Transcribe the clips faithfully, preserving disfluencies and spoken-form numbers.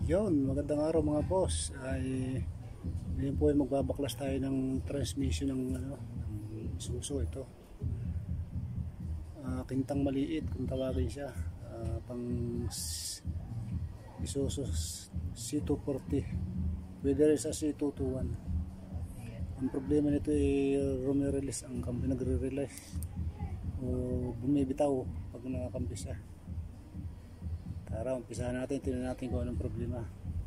Yun, magandang araw mga boss. Ay ngayon po ay magbabaklas tayo ng transmission ng ano, ng Isuzu ito. Uh, kintang maliit kung tawagin siya. Uh, pang Isuzu C two forty. Pwede rin sa C two twenty-one. Ang problema nito ay rumi-release ang kampi, nagre-release o bumibitaw pag nakakambis siya. Tara, umpisahan natin, tingnan natin kung anong problema.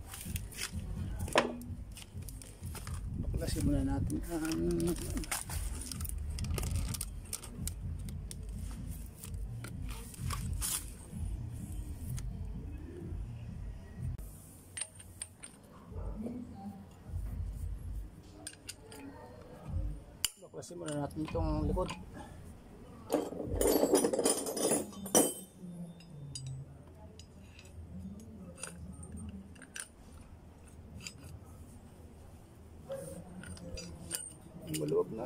Baklasin muna natin ang baklasin muna natin itong likod. Maluwag na.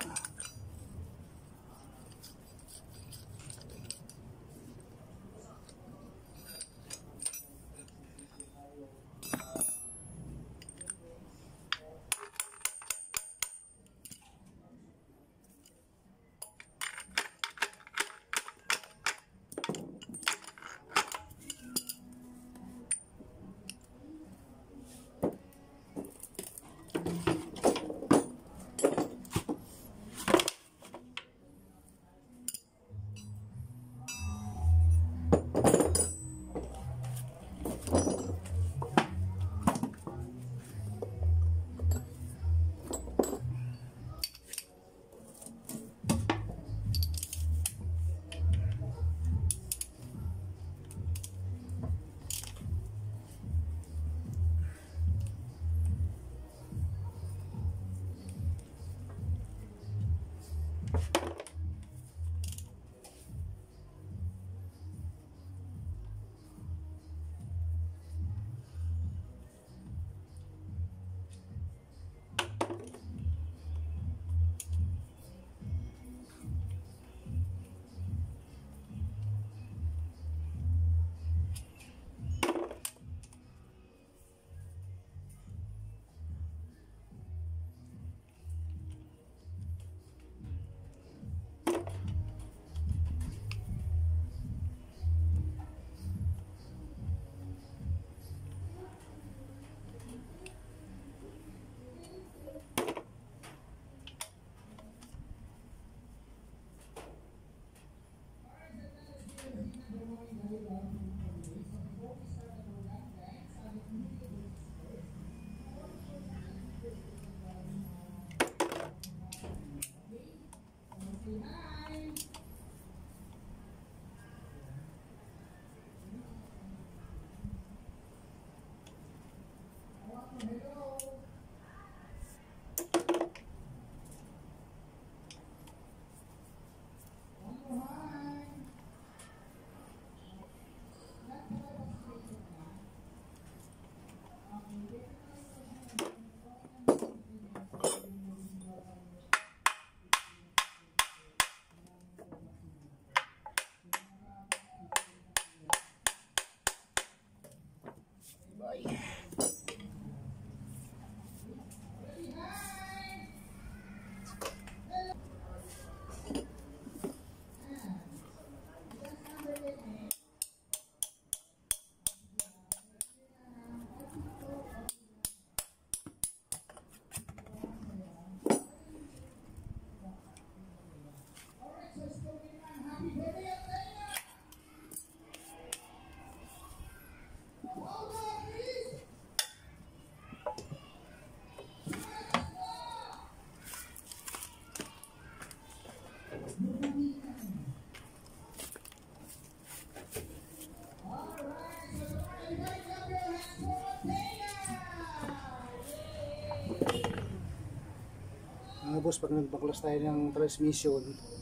Mga boss, pag nagbaklas tayo ng transmission,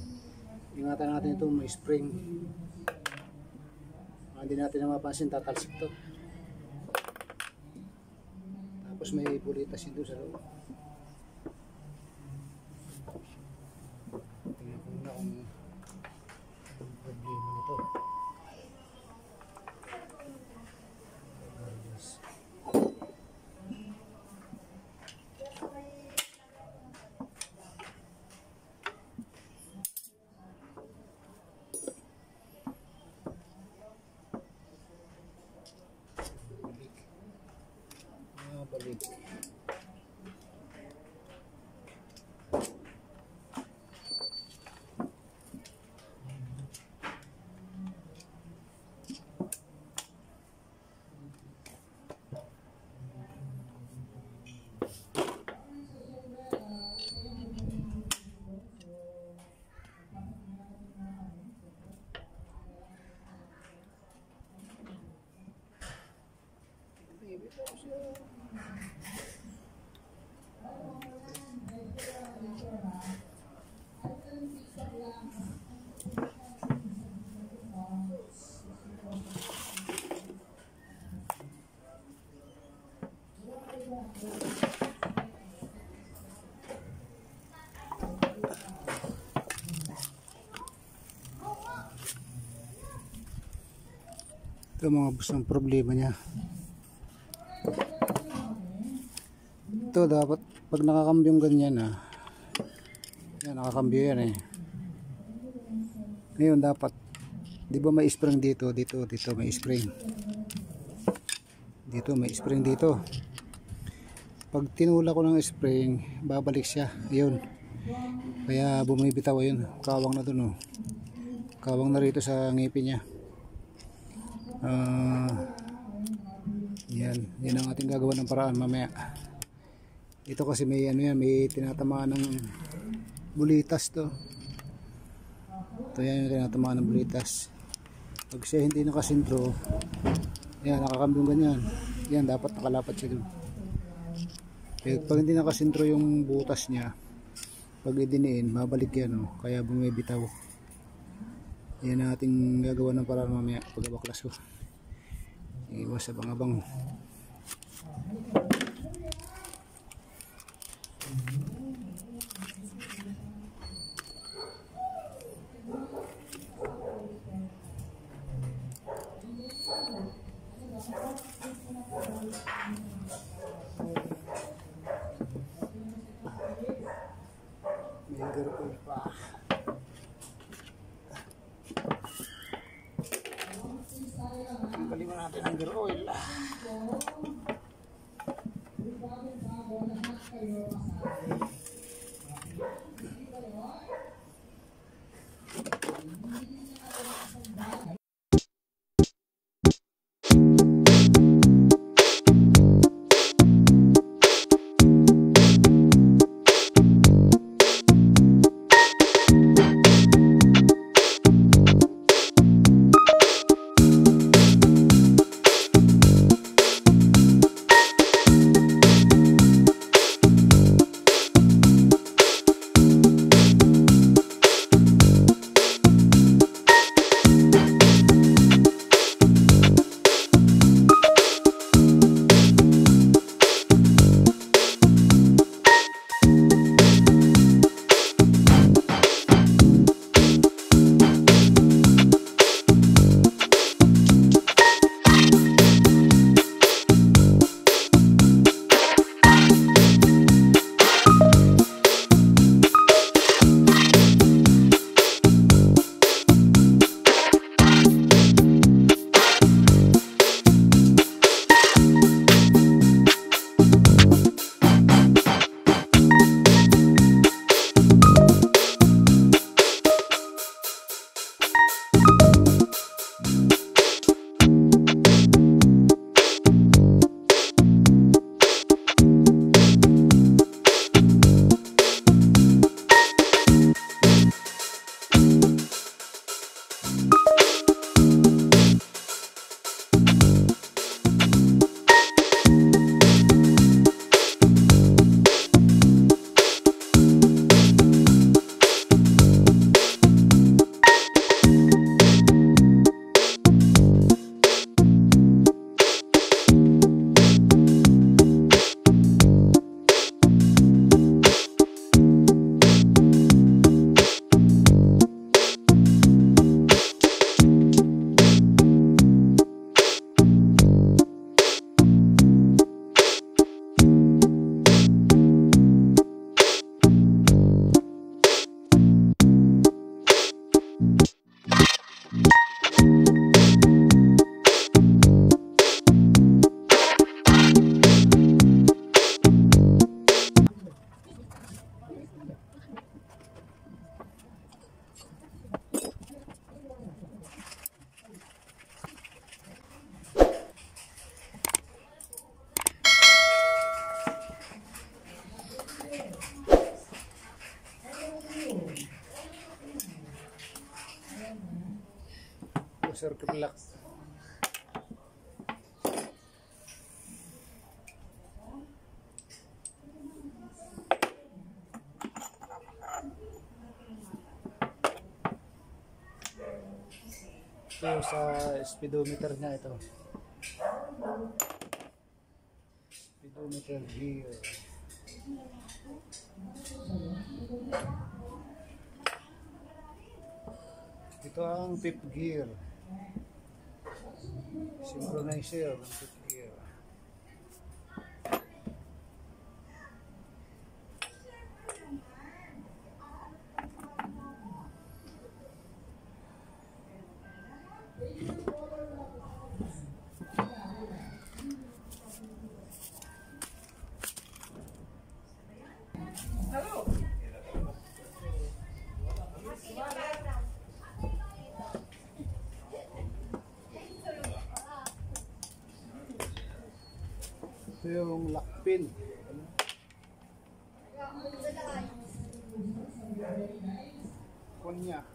ingatan natin ito, may spring. Hindi natin na mapansin, tatalsik to. Tapos may bulitas yun doon sa loob. Tingnan ko muna kung problema nito. Ito mga boss ang problema niya. Ito dapat pag nakakambyong ganyan ah. Yan, nakakambyo yan eh. Ngayon dapat, di ba may spring dito, dito, dito may spring. Dito may spring dito. Pag tinula ko ng spring, babalik siya. Ayun. Kaya bumibitaw ayun. Kawang na dun oh. Kawang na rito sa ngipin niya. Uh, yan, yan ang ating gagawa ng paraan mamaya. Ito kasi may ano yan, may tinatamaan ng bulitas to. Ito yan yung tinatamaan ng bulitas. Pag siya hindi nakasintro, yan, nakakambyung ganyan. Yan, dapat nakalapat siya dun. Eh, pag hindi nakasintro yung butas niya, pag idiniin, mabalik yan oh. Kaya bumibitaw. Yan ang ating gagawa ng paraan mamaya pag-abaklas ko. Iwas sa bangabang. May garapol pa. Tanggalin natin ang gear oil. circuit lock. Ito sa speedometer niya ito. Speedometer gear. Ito ang fifth gear. Synchronizer ng fifth gear. Ito yung lock pin. Konya.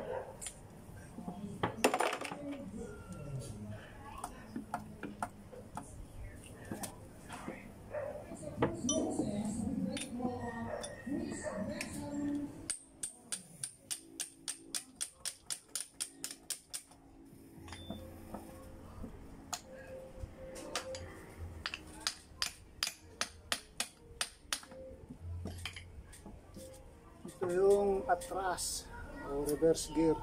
Ito yung atras o reverse gear.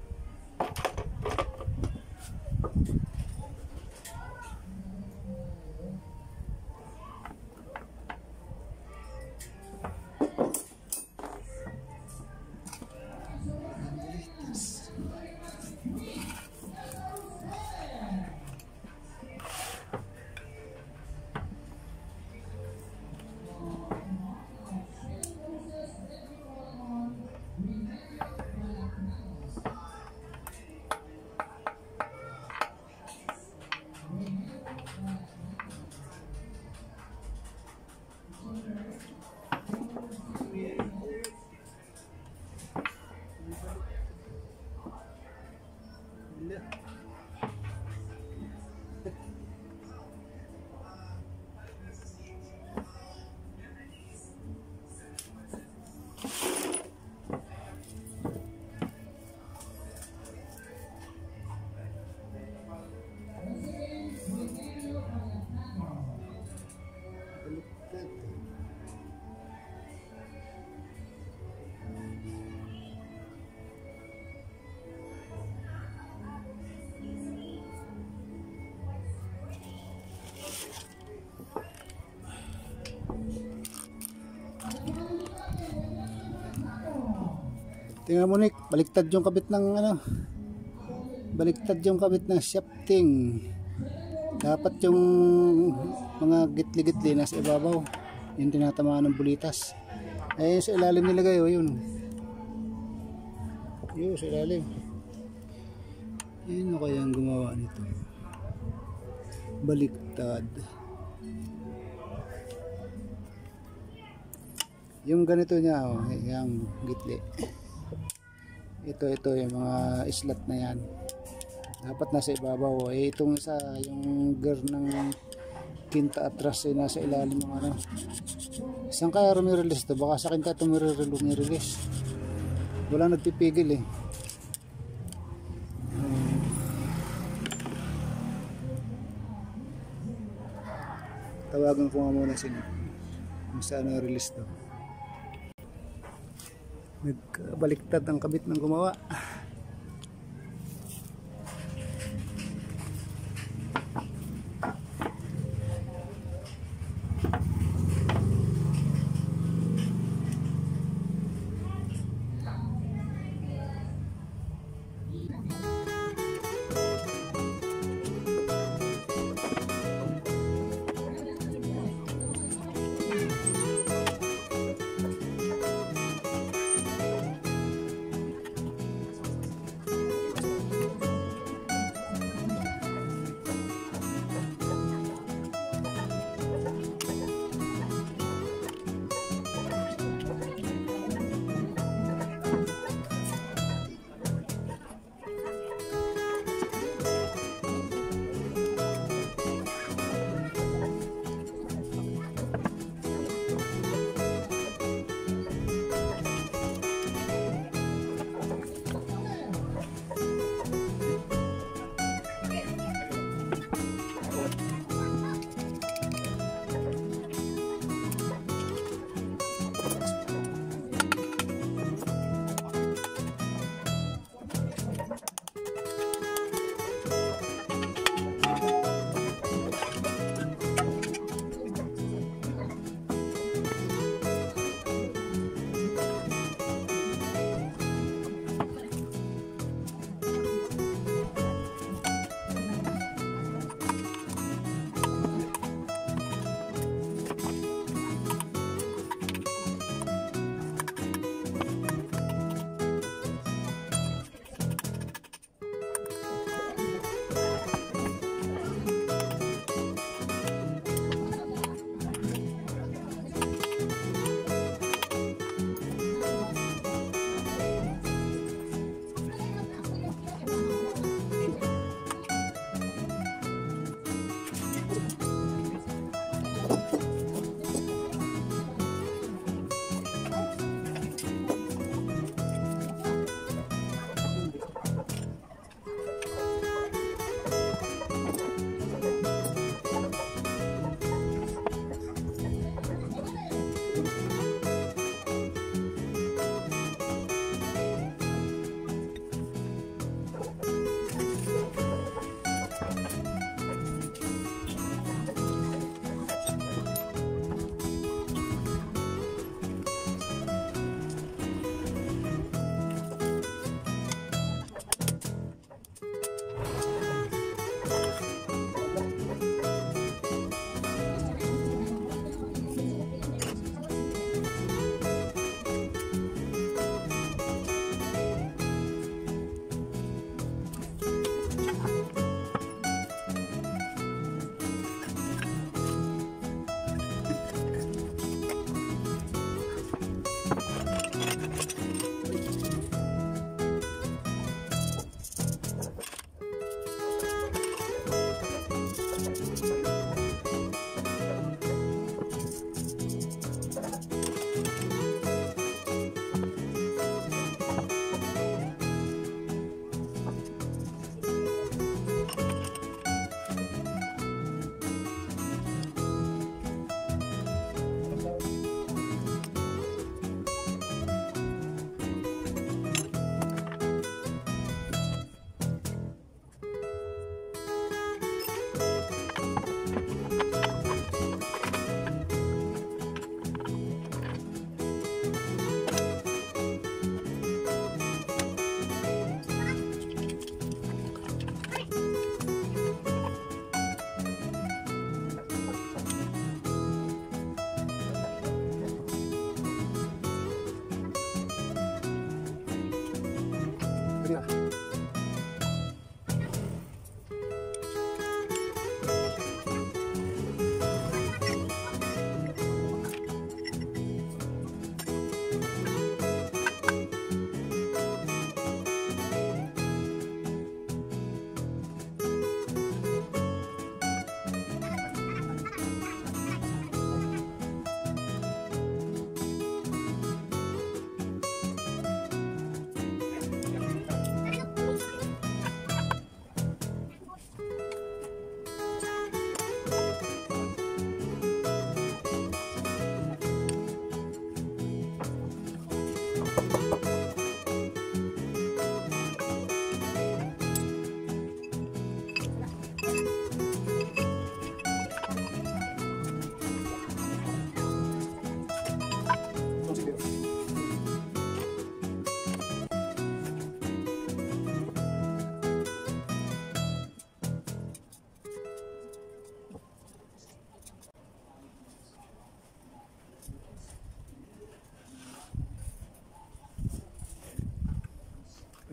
Tingnan mo, Nick, baliktad yung kabit ng ano, baliktad yung kabit ng shafting. Dapat yung mga gitli-gitli nasa ibabaw, yung tinatamaan ng bulitas. Ayun sa ilalim nilagay, o yun. Yun sa ilalim. Yun o kaya ang gumawa nito. Baliktad. Yung ganito niya, o, yung gitli. Ito, ito yung mga islat na yan. Dapat nasa ibabaw. Eh, itong isa, yung gear ng kinta atras ay nasa ilalim ng ano. Saan kaya rumirelease ito? Baka sa kinta ito rumirelease. Walang nagpipigil eh. Um, tawagan ko nga muna sila kung saan na-release ito. Nagbaliktad ang kabit ng gumawa.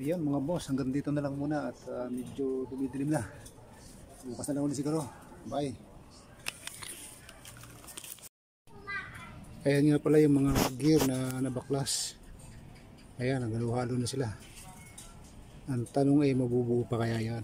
Ayan mga boss, hanggang dito na lang muna at uh, medyo dumidilim na. Bukas na lang ulit siguro. Bye. Ayan nga pala yung mga gear na nabaklas. Ayan, naghaluhalo na sila. Ang tanong ay mabubuo pa kaya yan.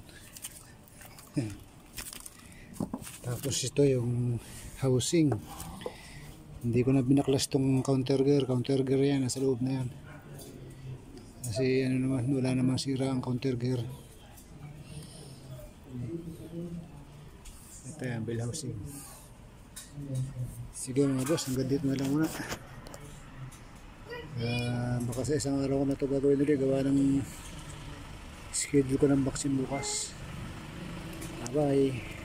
Tapos ito yung housing. Hindi ko na binaklas tong counter gear. Counter gear yan, nasa loob na yan. Kasi ano naman, wala namang sira ang counter gear. Ito yan, bell housing. Sige mga boss, hanggang dito na lang muna. Uh, baka sa isang araw ko na ito gagawin ulit, gawa ng schedule ko ng vaccine bukas. Bye bye.